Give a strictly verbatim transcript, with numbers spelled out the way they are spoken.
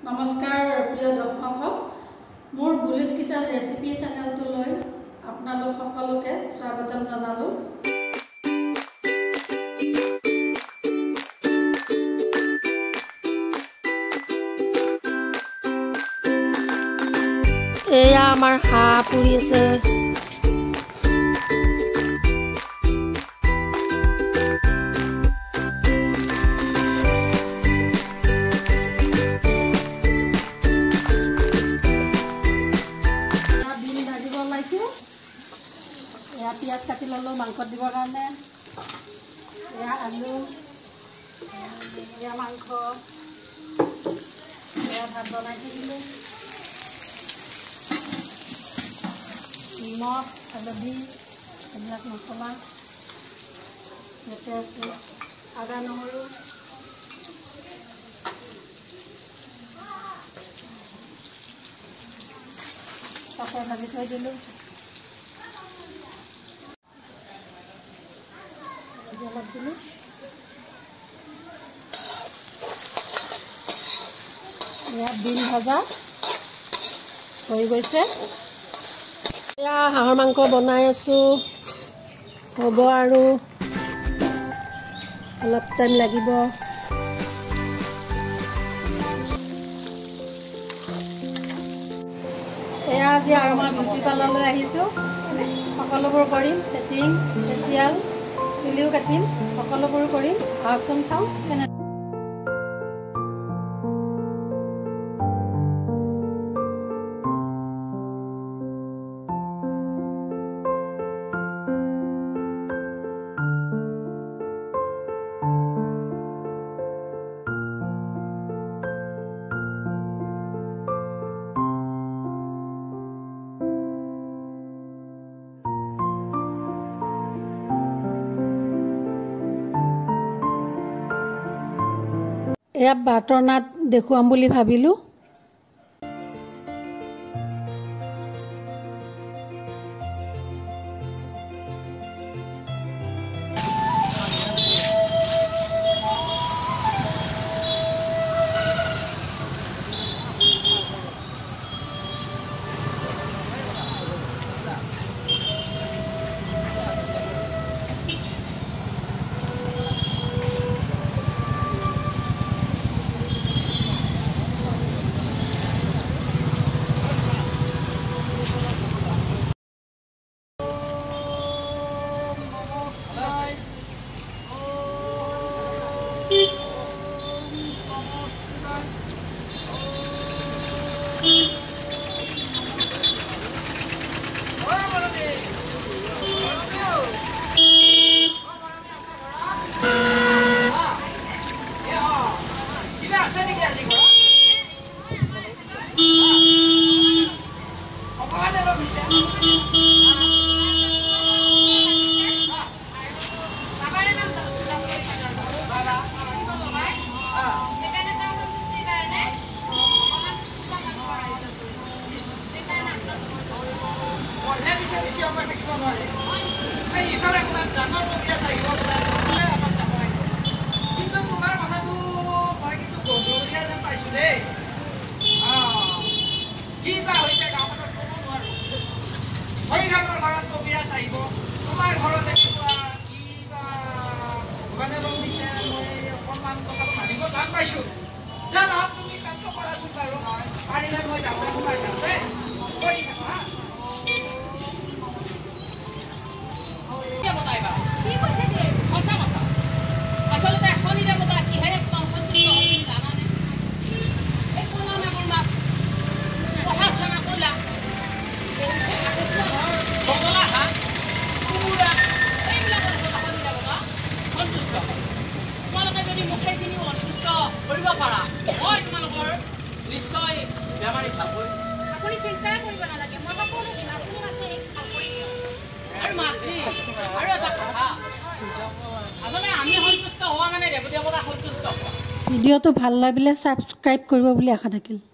নমস্কাৰ প্ৰিয় দৰ্শক মোৰ বুলিছ কিচেন ৰেচিপি চেনেলটোলৈ আপোনালোক সকলোকে স্বাগতম জনালো। এয়া আমাৰ হাঁহ পুৰি আছে। या पियाज काटी ललो मांस दिबर कारणे या आलू या मांस या भात बनाई थैलो निमख हलदी এইবিলাক मसला ইয়াতে আছে আদা নহৰু তাতে ভাজি থৈ দিলো। अलग दिलो या बिन भाजा हो गई या हाहर मांस बनाई आसो हब और अलग टाइम लागिब। एया आज और मैं ब्यूटी पार्लर आहिसो सकलोबोर करिम सेटिंग फेसियल चुलिओ काटिम सकलोबोर करिम आहकचोन चाও केने या बाटर नाट देखुआम बुली भाबिलु। ভিডিওটো ভাল লাগিলে সাবস্ক্রাইব কৰিব বুলি আশা থাকিল।